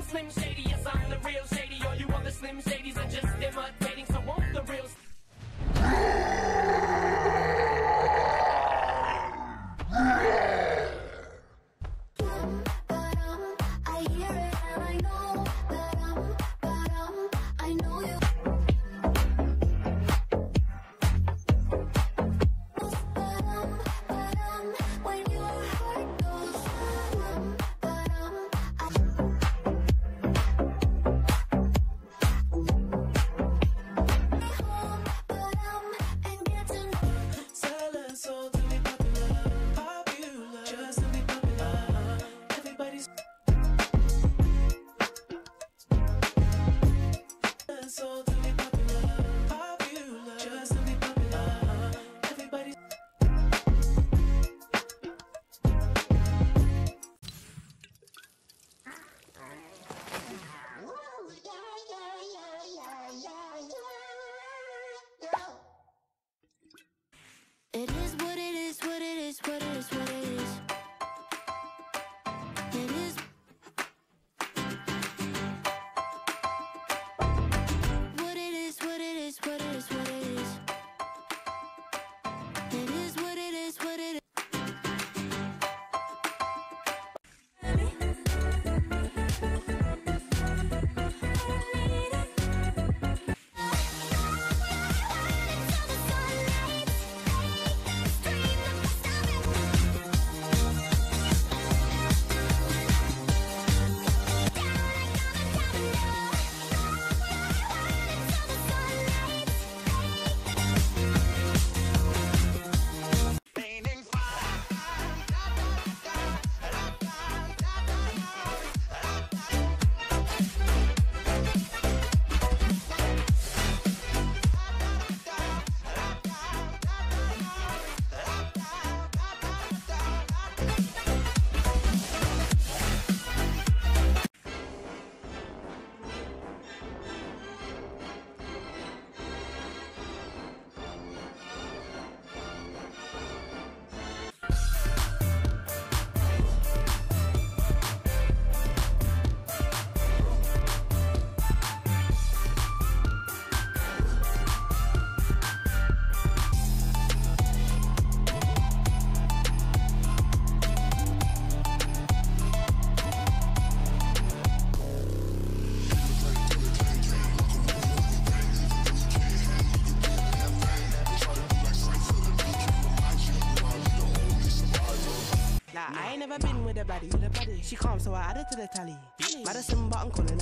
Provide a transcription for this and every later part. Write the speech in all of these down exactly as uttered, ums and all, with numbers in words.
Slim Shady, yes, I'm the real Shady. All you other Slim Shadys are just imitating, so won't the real... It is what it is, what it is, what it is, what it is. It is what it is, what it is, what it is, what it is. It is what it is, what it is. Nah, I ain't never been with a baddie, with a baddie. She calm, so I added to the tally. Madison, but I'm calling her.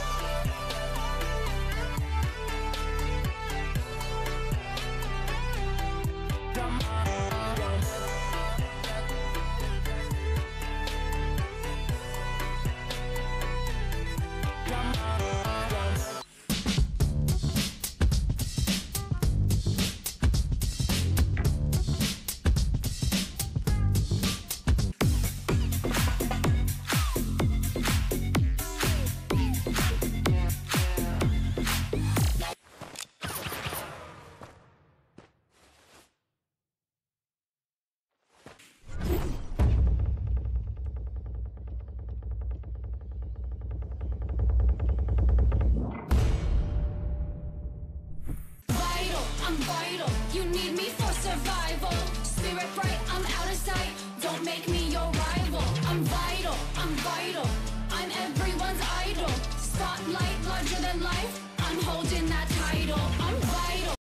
I'm vital, you need me for survival. Spirit bright, I'm out of sight. Don't make me your rival. I'm vital, I'm vital, I'm everyone's idol. Spotlight larger than life, I'm holding that title. I'm